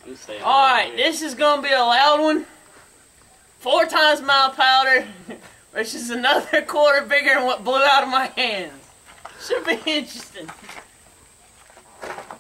Alright, this is going to be a loud one. 4 times my powder, which is another quarter bigger than what blew out of my hands. Should be interesting.